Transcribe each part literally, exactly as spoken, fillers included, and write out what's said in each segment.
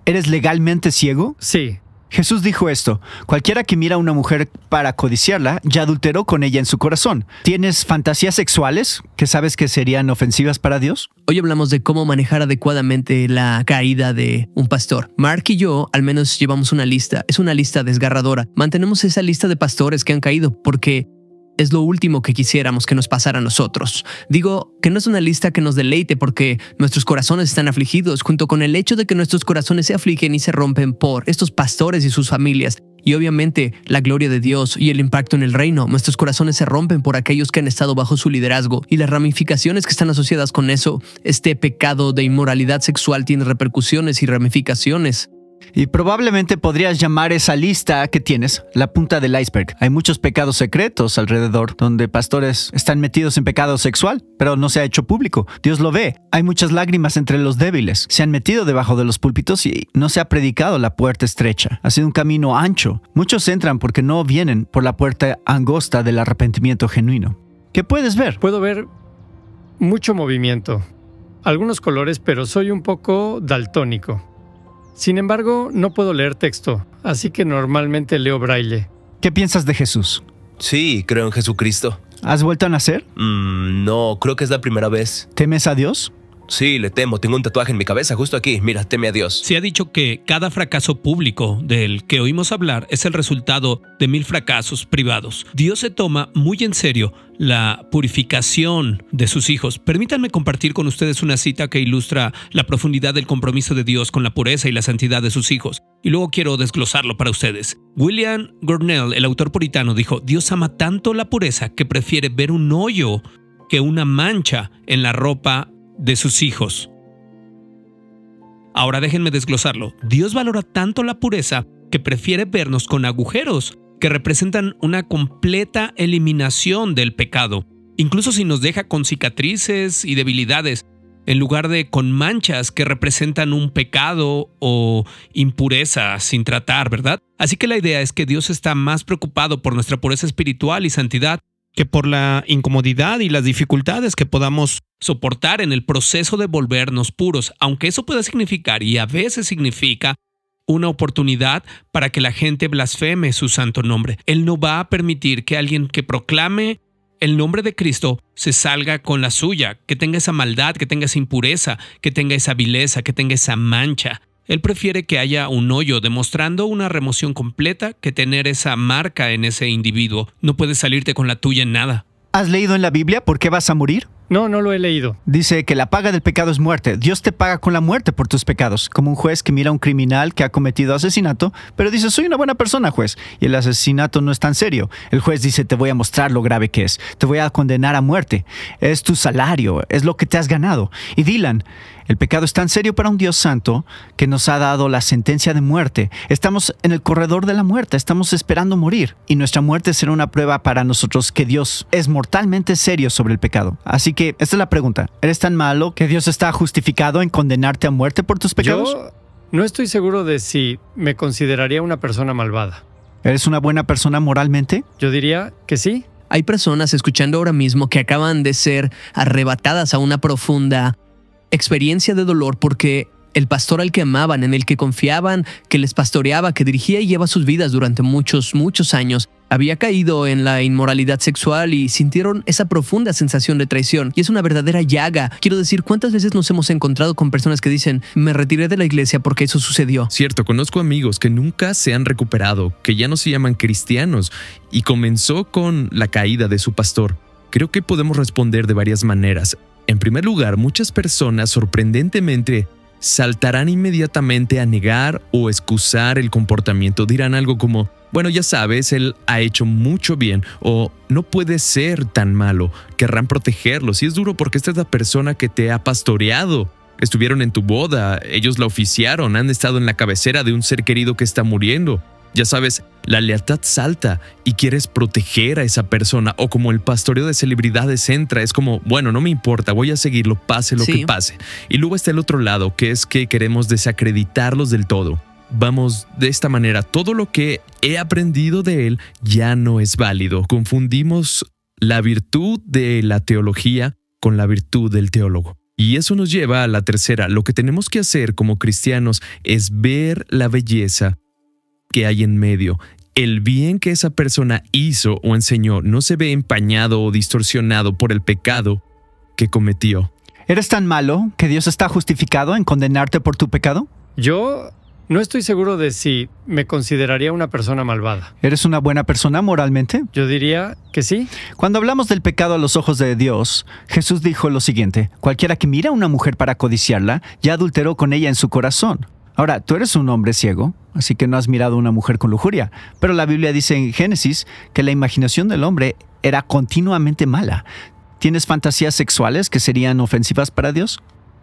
¿Eres legalmente ciego? Sí. Jesús dijo esto: cualquiera que mira a una mujer para codiciarla, ya adulteró con ella en su corazón. ¿Tienes fantasías sexuales que sabes que serían ofensivas para Dios? Hoy hablamos de cómo manejar adecuadamente la caída de un pastor. Mark y yo al menos llevamos una lista. Es una lista desgarradora. Mantenemos esa lista de pastores que han caído porque es lo último que quisiéramos que nos pasara a nosotros. Digo que no es una lista que nos deleite porque nuestros corazones están afligidos, junto con el hecho de que nuestros corazones se afligen y se rompen por estos pastores y sus familias. Y obviamente la gloria de Dios y el impacto en el reino. Nuestros corazones se rompen por aquellos que han estado bajo su liderazgo y las ramificaciones que están asociadas con eso. Este pecado de inmoralidad sexual tiene repercusiones y ramificaciones. Y probablemente podrías llamar esa lista que tienes la punta del iceberg. Hay muchos pecados secretos alrededor, donde pastores están metidos en pecado sexual, pero no se ha hecho público. Dios lo ve. Hay muchas lágrimas entre los débiles. Se han metido debajo de los púlpitos y no se ha predicado la puerta estrecha. Ha sido un camino ancho. Muchos entran porque no vienen por la puerta angosta del arrepentimiento genuino. ¿Qué puedes ver? Puedo ver mucho movimiento, algunos colores, pero soy un poco daltónico. Sin embargo, no puedo leer texto, así que normalmente leo braille. ¿Qué piensas de Jesús? Sí, creo en Jesucristo. ¿Has vuelto a nacer? Mm, no, creo que es la primera vez. ¿Temes a Dios? Sí, le temo. Tengo un tatuaje en mi cabeza justo aquí. Mira, teme a Dios. Se ha dicho que cada fracaso público del que oímos hablar es el resultado de mil fracasos privados. Dios se toma muy en serio la purificación de sus hijos. Permítanme compartir con ustedes una cita que ilustra la profundidad del compromiso de Dios con la pureza y la santidad de sus hijos. Y luego quiero desglosarlo para ustedes. William Gurnall, el autor puritano, dijo: Dios ama tanto la pureza que prefiere ver un hoyo que una mancha en la ropa de sus hijos. Ahora déjenme desglosarlo. Dios valora tanto la pureza que prefiere vernos con agujeros que representan una completa eliminación del pecado, incluso si nos deja con cicatrices y debilidades, en lugar de con manchas que representan un pecado o impureza sin tratar, ¿verdad? Así que la idea es que Dios está más preocupado por nuestra pureza espiritual y santidad que por la incomodidad y las dificultades que podamos soportar en el proceso de volvernos puros, aunque eso pueda significar, y a veces significa, una oportunidad para que la gente blasfeme su santo nombre. Él no va a permitir que alguien que proclame el nombre de Cristo se salga con la suya, que tenga esa maldad, que tenga esa impureza, que tenga esa vileza, que tenga esa mancha. Él prefiere que haya un hoyo demostrando una remoción completa que tener esa marca en ese individuo. No puedes salirte con la tuya en nada. ¿Has leído en la Biblia por qué vas a morir? No, no lo he leído. Dice que la paga del pecado es muerte. Dios te paga con la muerte por tus pecados. Como un juez que mira a un criminal que ha cometido asesinato, pero dice: soy una buena persona, juez. Y el asesinato no es tan serio. El juez dice: te voy a mostrar lo grave que es. Te voy a condenar a muerte. Es tu salario, es lo que te has ganado. Y Dylan, el pecado es tan serio para un Dios santo que nos ha dado la sentencia de muerte. Estamos en el corredor de la muerte, estamos esperando morir. Y nuestra muerte será una prueba para nosotros que Dios es mortalmente serio sobre el pecado. Así que esta es la pregunta: ¿eres tan malo que Dios está justificado en condenarte a muerte por tus pecados? Yo no estoy seguro de si me consideraría una persona malvada. ¿Eres una buena persona moralmente? Yo diría que sí. Hay personas escuchando ahora mismo que acaban de ser arrebatadas a una profunda experiencia de dolor porque el pastor al que amaban, en el que confiaban, que les pastoreaba, que dirigía y lleva sus vidas durante muchos, muchos años, había caído en la inmoralidad sexual y sintieron esa profunda sensación de traición. Y es una verdadera llaga. Quiero decir, ¿cuántas veces nos hemos encontrado con personas que dicen: me retiré de la iglesia porque eso sucedió? Cierto, conozco amigos que nunca se han recuperado, que ya no se llaman cristianos, y comenzó con la caída de su pastor. Creo que podemos responder de varias maneras. En primer lugar, muchas personas sorprendentemente saltarán inmediatamente a negar o excusar el comportamiento. Dirán algo como: bueno, ya sabes, él ha hecho mucho bien, o no puede ser tan malo. Querrán protegerlo. Si es duro porque esta es la persona que te ha pastoreado. Estuvieron en tu boda, ellos la oficiaron, han estado en la cabecera de un ser querido que está muriendo. Ya sabes, la lealtad salta y quieres proteger a esa persona, o como el pastoreo de celebridades entra, es como: bueno, no me importa, voy a seguirlo, pase lo Sí. que pase. Y luego está el otro lado, que es que queremos desacreditarlos del todo. Vamos de esta manera: todo lo que he aprendido de él ya no es válido. Confundimos la virtud de la teología con la virtud del teólogo. Y eso nos lleva a la tercera. Lo que tenemos que hacer como cristianos es ver la belleza que hay en medio. El bien que esa persona hizo o enseñó no se ve empañado o distorsionado por el pecado que cometió. ¿Eres tan malo que Dios está justificado en condenarte por tu pecado? Yo no estoy seguro de si me consideraría una persona malvada. ¿Eres una buena persona moralmente? Yo diría que sí. Cuando hablamos del pecado a los ojos de Dios, Jesús dijo lo siguiente: cualquiera que mira a una mujer para codiciarla, ya adulteró con ella en su corazón. Ahora, tú eres un hombre ciego, así que no has mirado a una mujer con lujuria. Pero la Biblia dice en Génesis que la imaginación del hombre era continuamente mala. ¿Tienes fantasías sexuales que serían ofensivas para Dios?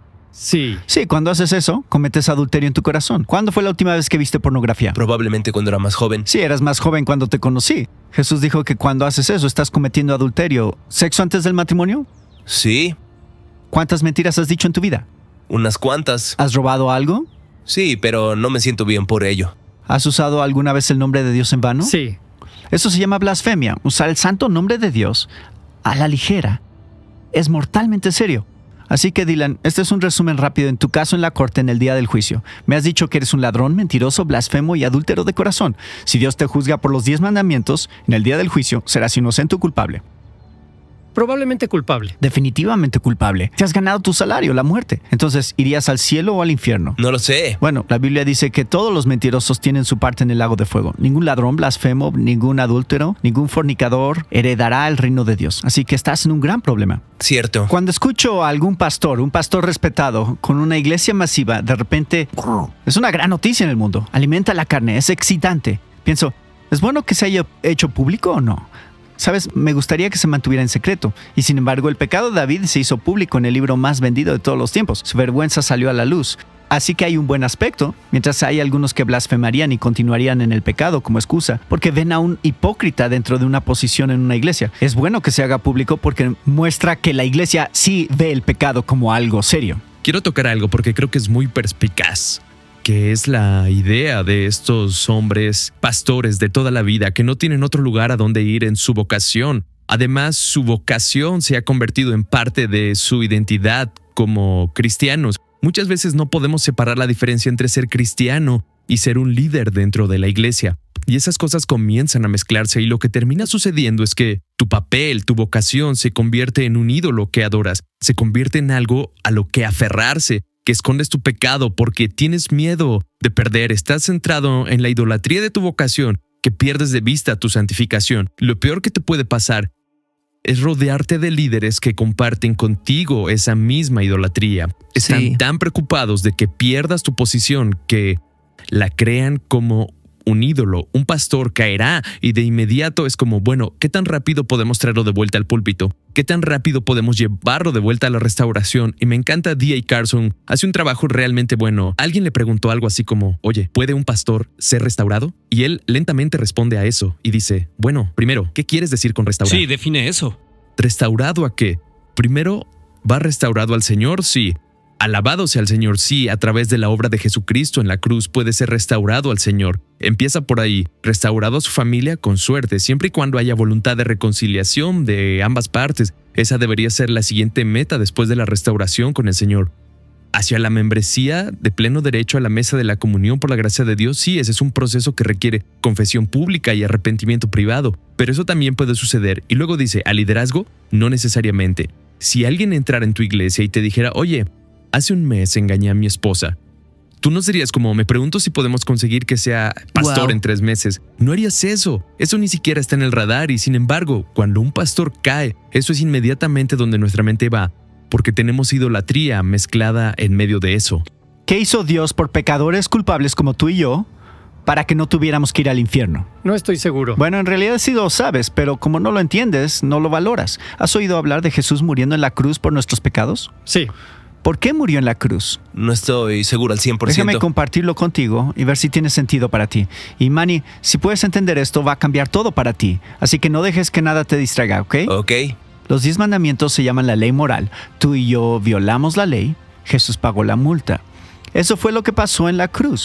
Sí. Sí, cuando haces eso, cometes adulterio en tu corazón. ¿Cuándo fue la última vez que viste pornografía? Probablemente cuando era más joven. Sí, eras más joven cuando te conocí. Jesús dijo que cuando haces eso estás cometiendo adulterio. ¿Sexo antes del matrimonio? Sí, ¿Cuántas mentiras has dicho en tu vida? unas cuantas. ¿Has robado algo? Sí, pero no me siento bien por ello. ¿Has usado alguna vez el nombre de Dios en vano? Sí. Eso se llama blasfemia. Usar el santo nombre de Dios a la ligera es mortalmente serio. Así que, Dylan, este es un resumen rápido en tu caso en la corte en el día del juicio. Me has dicho que eres un ladrón, mentiroso, blasfemo y adúltero de corazón. Si Dios te juzga por los diez mandamientos, en el día del juicio serás inocente o culpable. Probablemente culpable. Definitivamente culpable. Te has ganado tu salario, la muerte. Entonces, ¿irías al cielo o al infierno? No lo sé. Bueno, la Biblia dice que todos los mentirosos tienen su parte en el lago de fuego. Ningún ladrón, blasfemo, ningún adúltero, ningún fornicador heredará el reino de Dios. Así que estás en un gran problema. Cierto. Cuando escucho a algún pastor, un pastor respetado, con una iglesia masiva, de repente es una gran noticia en el mundo. Alimenta la carne, es excitante. Pienso, ¿es bueno que se haya hecho público o no? Sabes, me gustaría que se mantuviera en secreto. Y sin embargo, el pecado de David se hizo público en el libro más vendido de todos los tiempos. Su vergüenza salió a la luz. Así que hay un buen aspecto, mientras hay algunos que blasfemarían y continuarían en el pecado como excusa, porque ven a un hipócrita dentro de una posición en una iglesia. Es bueno que se haga público porque muestra que la iglesia sí ve el pecado como algo serio. Quiero tocar algo porque creo que es muy perspicaz, que es la idea de estos hombres pastores de toda la vida que no tienen otro lugar a donde ir en su vocación. Además, su vocación se ha convertido en parte de su identidad como cristianos. Muchas veces no podemos separar la diferencia entre ser cristiano y ser un líder dentro de la iglesia. Y esas cosas comienzan a mezclarse y lo que termina sucediendo es que tu papel, tu vocación se convierte en un ídolo que adoras, se convierte en algo a lo que aferrarse, que escondes tu pecado porque tienes miedo de perder, estás centrado en la idolatría de tu vocación, que pierdes de vista tu santificación. Lo peor que te puede pasar es rodearte de líderes que comparten contigo esa misma idolatría. Están Sí. tan preocupados de que pierdas tu posición que la crean como un ídolo. Un pastor caerá y de inmediato es como, bueno, ¿qué tan rápido podemos traerlo de vuelta al púlpito? ¿Qué tan rápido podemos llevarlo de vuelta a la restauración? Y me encanta D A Carson, hace un trabajo realmente bueno. Alguien le preguntó algo así como, oye, ¿puede un pastor ser restaurado? Y él lentamente responde a eso y dice, bueno, primero, ¿qué quieres decir con restaurar? Sí, define eso. ¿Restaurado a qué? Primero, ¿va restaurado al Señor? Sí. Alabado sea el Señor, sí, a través de la obra de Jesucristo en la cruz puede ser restaurado al Señor. Empieza por ahí, restaurado a su familia con suerte, siempre y cuando haya voluntad de reconciliación de ambas partes. Esa debería ser la siguiente meta después de la restauración con el Señor. Hacia la membresía de pleno derecho a la mesa de la comunión por la gracia de Dios, sí, ese es un proceso que requiere confesión pública y arrepentimiento privado, pero eso también puede suceder. Y luego dice, ¿al liderazgo? No necesariamente. Si alguien entrara en tu iglesia y te dijera, oye, hace un mes engañé a mi esposa, tú no serías como, me pregunto si podemos conseguir que sea pastor Wow. en tres meses. No harías eso. Eso ni siquiera está en el radar y sin embargo, cuando un pastor cae, eso es inmediatamente donde nuestra mente va, porque tenemos idolatría mezclada en medio de eso. ¿Qué hizo Dios por pecadores culpables como tú y yo para que no tuviéramos que ir al infierno? No estoy seguro. Bueno, en realidad sí lo sabes, pero como no lo entiendes, no lo valoras. ¿Has oído hablar de Jesús muriendo en la cruz por nuestros pecados? Sí. ¿Por qué murió en la cruz? No estoy seguro al cien por ciento. Déjame compartirlo contigo y ver si tiene sentido para ti. Y Manny, si puedes entender esto, va a cambiar todo para ti. Así que no dejes que nada te distraiga, ¿ok? Ok. Los diez mandamientos se llaman la ley moral. Tú y yo violamos la ley, Jesús pagó la multa. Eso fue lo que pasó en la cruz.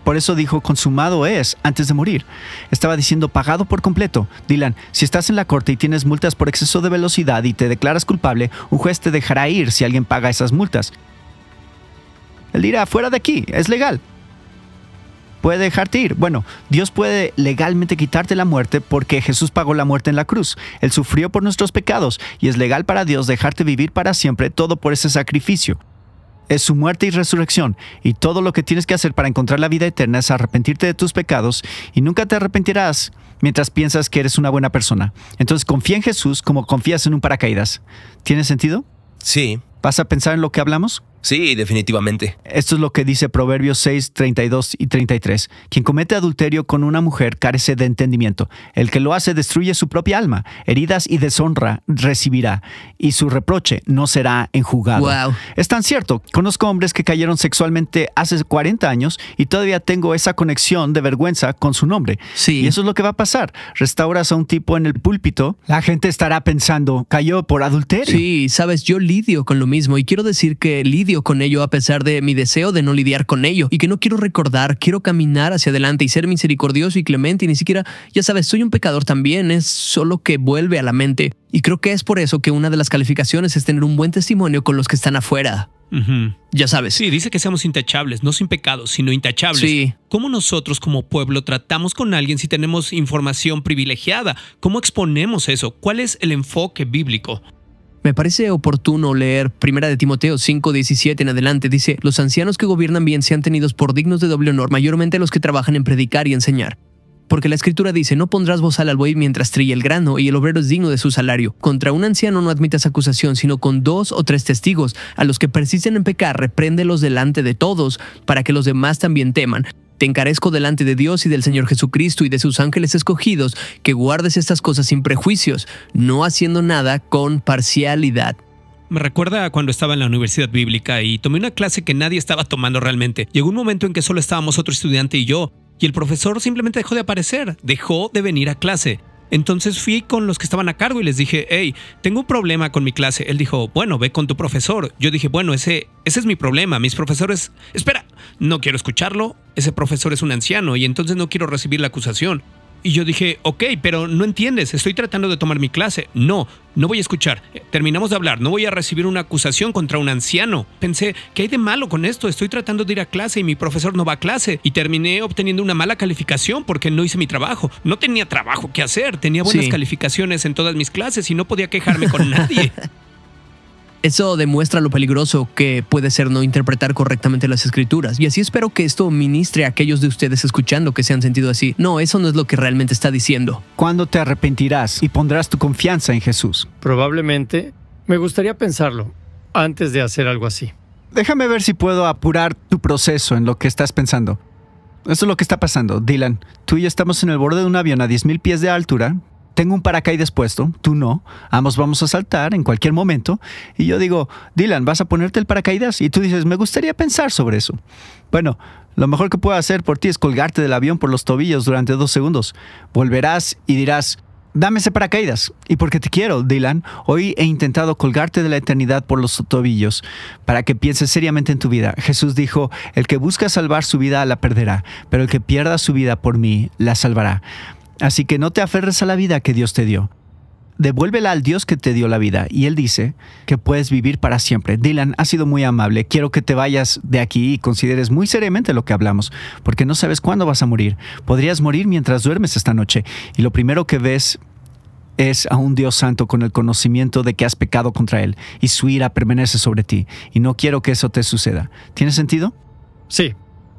Por eso dijo, consumado es, antes de morir. Estaba diciendo, pagado por completo. Dylan, si estás en la corte y tienes multas por exceso de velocidad y te declaras culpable, un juez te dejará ir si alguien paga esas multas. Él dirá, fuera de aquí, es legal. Puede dejarte ir. Bueno, Dios puede legalmente quitarte la muerte porque Jesús pagó la muerte en la cruz. Él sufrió por nuestros pecados y es legal para Dios dejarte vivir para siempre todo por ese sacrificio. Es su muerte y resurrección, y todo lo que tienes que hacer para encontrar la vida eterna es arrepentirte de tus pecados y nunca te arrepentirás mientras piensas que eres una buena persona. Entonces confía en Jesús como confías en un paracaídas. ¿Tiene sentido? Sí. ¿Vas a pensar en lo que hablamos? Sí, definitivamente. Esto es lo que dice Proverbios seis, treinta y dos y treinta y tres. Quien comete adulterio con una mujer carece de entendimiento. El que lo hace destruye su propia alma. Heridas y deshonra recibirá, y su reproche no será enjugado. Wow. Es tan cierto. Conozco hombres que cayeron sexualmente hace cuarenta años y todavía tengo esa conexión de vergüenza con su nombre. Sí. Y eso es lo que va a pasar. Restauras a un tipo en el púlpito, la gente estará pensando, cayó por adulterio. Sí, sabes, yo lidio con lo mismo y quiero decir que lidio con ello a pesar de mi deseo de no lidiar con ello y que no quiero recordar, quiero caminar hacia adelante y ser misericordioso y clemente y ni siquiera, ya sabes, soy un pecador también, es solo que vuelve a la mente y creo que es por eso que una de las calificaciones es tener un buen testimonio con los que están afuera. Ujú. Ya sabes. Sí, dice que seamos intachables, no sin pecados, sino intachables. Sí. ¿Cómo nosotros como pueblo tratamos con alguien si tenemos información privilegiada? ¿Cómo exponemos eso? ¿Cuál es el enfoque bíblico? Me parece oportuno leer Primera de Timoteo cinco diecisiete en adelante. Dice, los ancianos que gobiernan bien sean tenidos por dignos de doble honor, mayormente los que trabajan en predicar y enseñar. Porque la Escritura dice, no pondrás bozal al buey mientras trilla el grano, y el obrero es digno de su salario. Contra un anciano no admitas acusación, sino con dos o tres testigos. A los que persisten en pecar, repréndelos delante de todos, para que los demás también teman. Te encarezco delante de Dios y del Señor Jesucristo y de sus ángeles escogidos, que guardes estas cosas sin prejuicios, no haciendo nada con parcialidad. Me recuerda a cuando estaba en la universidad bíblica y tomé una clase que nadie estaba tomando realmente. Llegó un momento en que solo estábamos otro estudiante y yo, y el profesor simplemente dejó de aparecer, dejó de venir a clase. Entonces fui con los que estaban a cargo y les dije, hey, tengo un problema con mi clase. Él dijo, bueno, ve con tu profesor. Yo dije, bueno, ese, ese es mi problema. Mis profesores... Espera, no quiero escucharlo. Ese profesor es un anciano y entonces no quiero recibir la acusación. Y yo dije, ok, pero no entiendes, estoy tratando de tomar mi clase. No, no voy a escuchar. Terminamos de hablar, no voy a recibir una acusación contra un anciano. Pensé, ¿qué hay de malo con esto? Estoy tratando de ir a clase y mi profesor no va a clase. Y terminé obteniendo una mala calificación porque no hice mi trabajo. No tenía trabajo que hacer, tenía buenas Sí. calificaciones en todas mis clases y no podía quejarme con nadie. Eso demuestra lo peligroso que puede ser no interpretar correctamente las escrituras. Y así espero que esto ministre a aquellos de ustedes escuchando que se han sentido así. No, eso no es lo que realmente está diciendo. ¿Cuándo te arrepentirás y pondrás tu confianza en Jesús? Probablemente. Me gustaría pensarlo antes de hacer algo así. Déjame ver si puedo apurar tu proceso en lo que estás pensando. Esto es lo que está pasando, Dylan. Tú y yo estamos en el borde de un avión a diez mil pies de altura. Tengo un paracaídas puesto, tú no. Ambos vamos a saltar en cualquier momento. Y yo digo, Dylan, ¿vas a ponerte el paracaídas? Y tú dices, me gustaría pensar sobre eso. Bueno, lo mejor que puedo hacer por ti es colgarte del avión por los tobillos durante dos segundos. Volverás y dirás, dame ese paracaídas. Y porque te quiero, Dylan, hoy he intentado colgarte de la eternidad por los tobillos para que pienses seriamente en tu vida. Jesús dijo, el que busca salvar su vida la perderá, pero el que pierda su vida por mí la salvará. Así que no te aferres a la vida que Dios te dio. Devuélvela al Dios que te dio la vida. Y Él dice que puedes vivir para siempre. Dylan, has sido muy amable. Quiero que te vayas de aquí y consideres muy seriamente lo que hablamos, porque no sabes cuándo vas a morir. Podrías morir mientras duermes esta noche. Y lo primero que ves es a un Dios santo con el conocimiento de que has pecado contra Él. Y su ira permanece sobre ti. Y no quiero que eso te suceda. ¿Tiene sentido? Sí.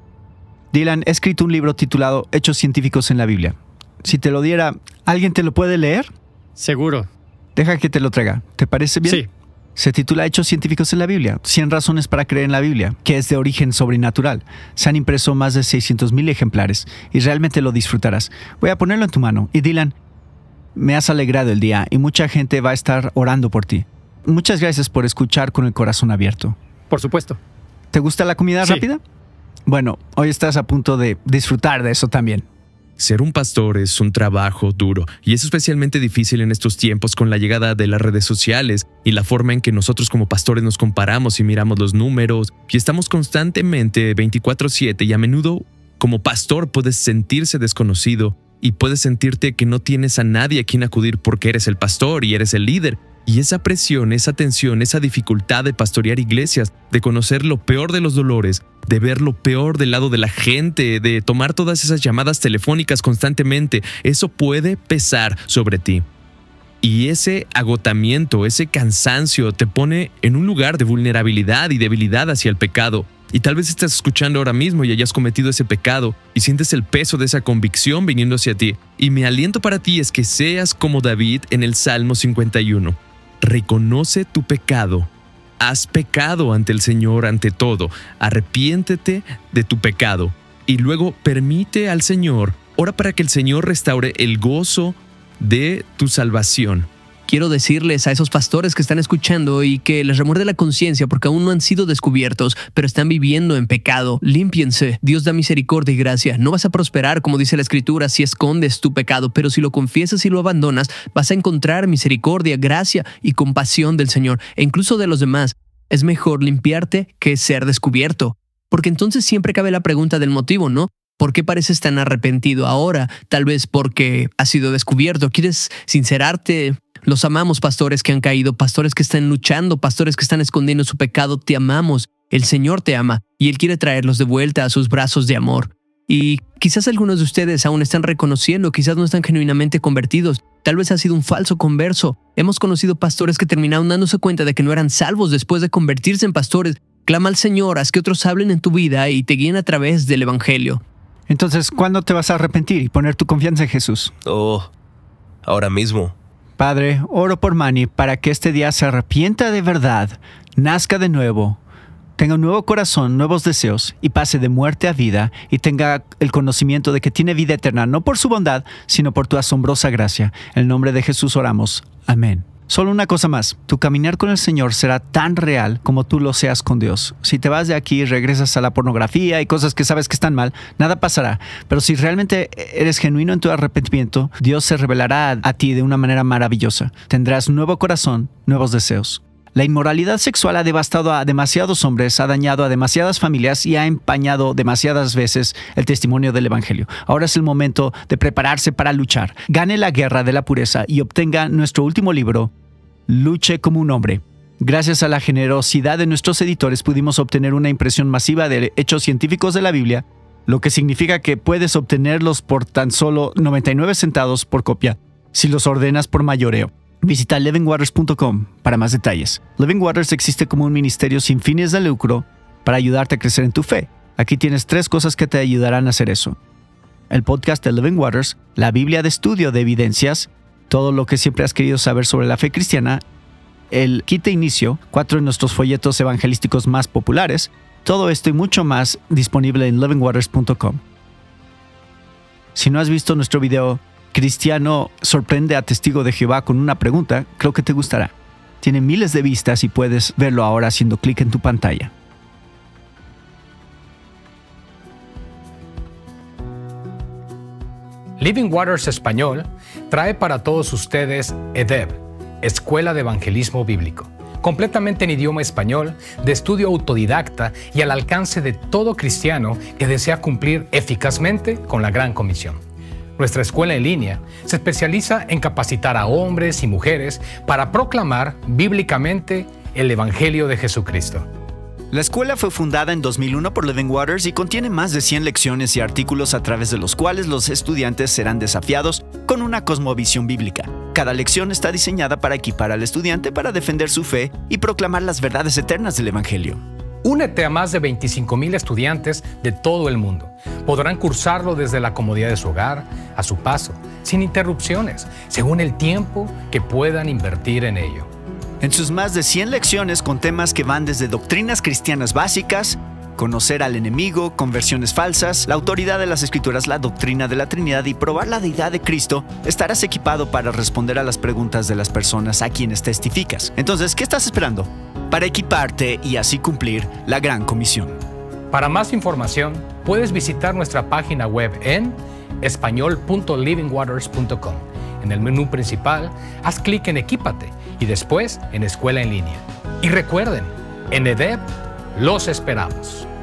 Dylan, he escrito un libro titulado Hechos científicos en la Biblia. Si te lo diera, ¿alguien te lo puede leer? Seguro. Deja que te lo traiga. ¿Te parece bien? Sí. Se titula Hechos científicos en la Biblia. cien razones para creer en la Biblia, que es de origen sobrenatural. Se han impreso más de seiscientos mil ejemplares y realmente lo disfrutarás. Voy a ponerlo en tu mano. Y Dylan, me has alegrado el día y mucha gente va a estar orando por ti. Muchas gracias por escuchar con el corazón abierto. Por supuesto. ¿Te gusta la comida Sí. rápida? Bueno, hoy estás a punto de disfrutar de eso también. Ser un pastor es un trabajo duro y es especialmente difícil en estos tiempos con la llegada de las redes sociales y la forma en que nosotros como pastores nos comparamos y miramos los números y estamos constantemente veinticuatro siete y a menudo Como pastor puedes sentirse desconocido y puedes sentirte que no tienes a nadie a quien acudir porque eres el pastor y eres el líder. Y esa presión, esa tensión, esa dificultad de pastorear iglesias, de conocer lo peor de los dolores, de ver lo peor del lado de la gente, de tomar todas esas llamadas telefónicas constantemente, eso puede pesar sobre ti. Y ese agotamiento, ese cansancio te pone en un lugar de vulnerabilidad y debilidad hacia el pecado. Y tal vez estás escuchando ahora mismo y hayas cometido ese pecado y sientes el peso de esa convicción viniendo hacia ti. Y mi aliento para ti es que seas como David en el Salmo cincuenta y uno. Reconoce tu pecado. Has pecado ante el Señor ante todo. Arrepiéntete de tu pecado. Y luego permite al Señor, ora para que el Señor restaure el gozo de tu salvación. Quiero decirles a esos pastores que están escuchando y que les remuerde la conciencia porque aún no han sido descubiertos, pero están viviendo en pecado. Límpiense. Dios da misericordia y gracia. No vas a prosperar, como dice la Escritura, si escondes tu pecado, pero si lo confiesas y lo abandonas, vas a encontrar misericordia, gracia y compasión del Señor e incluso de los demás. Es mejor limpiarte que ser descubierto. Porque entonces siempre cabe la pregunta del motivo, ¿no? ¿Por qué pareces tan arrepentido ahora? Tal vez porque has sido descubierto. ¿Quieres sincerarte? Los amamos, pastores que han caído, pastores que están luchando, pastores que están escondiendo su pecado. Te amamos. El Señor te ama y Él quiere traerlos de vuelta a sus brazos de amor. Y quizás algunos de ustedes aún están reconociendo, quizás no están genuinamente convertidos. Tal vez ha sido un falso converso. Hemos conocido pastores que terminaron dándose cuenta de que no eran salvos después de convertirse en pastores. Clama al Señor, haz que otros hablen en tu vida y te guíen a través del Evangelio. Entonces, ¿cuándo te vas a arrepentir y poner tu confianza en Jesús? Oh, ahora mismo. Padre, oro por Manny para que este día se arrepienta de verdad, nazca de nuevo, tenga un nuevo corazón, nuevos deseos y pase de muerte a vida y tenga el conocimiento de que tiene vida eterna, no por su bondad, sino por tu asombrosa gracia. En el nombre de Jesús oramos. Amén. Solo una cosa más, tu caminar con el Señor será tan real como tú lo seas con Dios. Si te vas de aquí y regresas a la pornografía y cosas que sabes que están mal, nada pasará. Pero si realmente eres genuino en tu arrepentimiento, Dios se revelará a, a ti de una manera maravillosa. Tendrás un nuevo corazón, nuevos deseos. La inmoralidad sexual ha devastado a demasiados hombres, ha dañado a demasiadas familias y ha empañado demasiadas veces el testimonio del Evangelio. Ahora es el momento de prepararse para luchar. Gane la guerra de la pureza y obtenga nuestro último libro, Luche como un hombre. Gracias a la generosidad de nuestros editores pudimos obtener una impresión masiva de hechos científicos de la Biblia, lo que significa que puedes obtenerlos por tan solo noventa y nueve centavos por copia si los ordenas por mayoreo. Visita living waters punto com para más detalles. Living Waters existe como un ministerio sin fines de lucro para ayudarte a crecer en tu fe. Aquí tienes tres cosas que te ayudarán a hacer eso. El podcast de Living Waters, la Biblia de estudio de evidencias, todo lo que siempre has querido saber sobre la fe cristiana, el kit de inicio, cuatro de nuestros folletos evangelísticos más populares, todo esto y mucho más disponible en living waters punto com. Si no has visto nuestro video Cristiano sorprende a Testigo de Jehová con una pregunta, creo que te gustará. Tiene miles de vistas y puedes verlo ahora haciendo clic en tu pantalla. Living Waters Español trae para todos ustedes E D E B, Escuela de Evangelismo Bíblico, completamente en idioma español, de estudio autodidacta y al alcance de todo cristiano que desea cumplir eficazmente con la Gran Comisión. Nuestra escuela en línea se especializa en capacitar a hombres y mujeres para proclamar bíblicamente el Evangelio de Jesucristo. La escuela fue fundada en dos mil uno por Living Waters y contiene más de cien lecciones y artículos a través de los cuales los estudiantes serán desafiados con una cosmovisión bíblica. Cada lección está diseñada para equipar al estudiante para defender su fe y proclamar las verdades eternas del Evangelio. Únete a más de veinticinco mil estudiantes de todo el mundo. Podrán cursarlo desde la comodidad de su hogar, a su paso, sin interrupciones, según el tiempo que puedan invertir en ello. En sus más de cien lecciones con temas que van desde doctrinas cristianas básicas, conocer al enemigo, conversiones falsas, la autoridad de las Escrituras, la doctrina de la Trinidad y probar la deidad de Cristo, estarás equipado para responder a las preguntas de las personas a quienes testificas. Entonces, ¿qué estás esperando? Para equiparte y así cumplir la Gran Comisión. Para más información, puedes visitar nuestra página web en español punto living waters punto com. En el menú principal, haz clic en Equípate y después en Escuela en línea. Y recuerden, en E D E B los esperamos.